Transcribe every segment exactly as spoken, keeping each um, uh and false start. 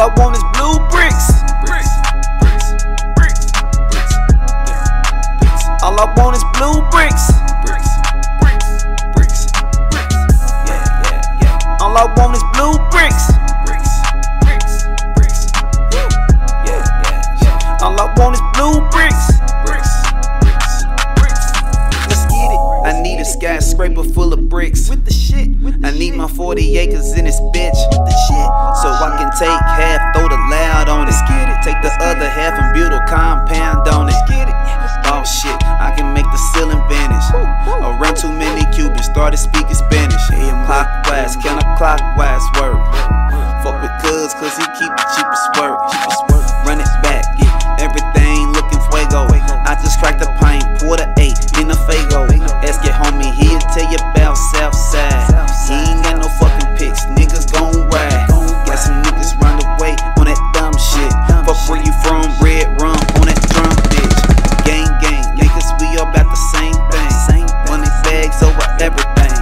I want is blue bricks. Bricks, bricks, bricks, bricks, yeah, bricks. All I want is blue bricks. Bricks, bricks, bricks, bricks, yeah, yeah, yeah. All I want is blue bricks. Bricks, bricks, bricks, yeah, yeah, yeah, yeah. All I want is blue bricks. Bricks, bricks, bricks. Let's get it. I need a skyscraper full of bricks. With the shit. With the I need shit. My forty acres in this bitch. With the shit. So I can take half, throw the loud on it. Take the other half and build a compound on it. Oh shit, I can make the ceiling vanish. Around too many cubits, started speaking Spanish. Clockwise, counterclockwise work. Fuck with cuz, cause he keep the cheapest work. Run it back, yeah, everything looking fuego. I just cracked the pint, pour the eight in the Fago. Ask your homie, he'll tell you about Southside. He ain't got no fucking pics, niggas gon' ride. Got some niggas run away on that dumb shit. Fuck where you from, red rum on that drum, bitch. Gang, gang, niggas, we all about the same thing. Money bags over everything.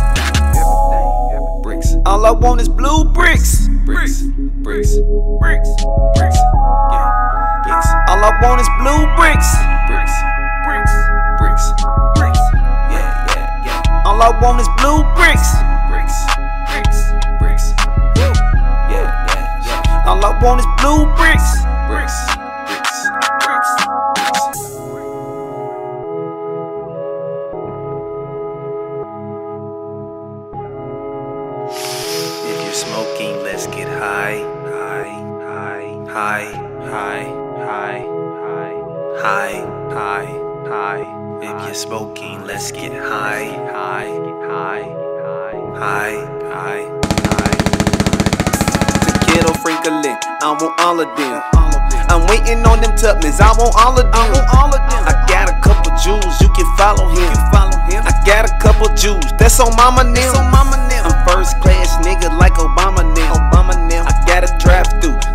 Bricks. All I want is blue bricks. Bricks, bricks, bricks, bricks, yeah, bricks. All I want is blue bricks. Bricks, bricks, bricks, bricks, yeah, yeah, yeah. All I want is blue bricks. Bricks, bricks, bricks, yeah, yeah, yeah. All I want is blue bricks. Bricks, bricks, bricks, bricks. If you're smoking, let's get high, high, high, high, high, high, high, high, high, high. If you're smoking, let's get high, high, high, high, high, high, high. Tequila, Franklin, I want all of them. I'm waiting on them Tubmans, I want all of them. I got a couple Jews, you can follow him. I got a couple Jews, that's on mama nim. I'm first class nigga like Obama nim. I gotta drive through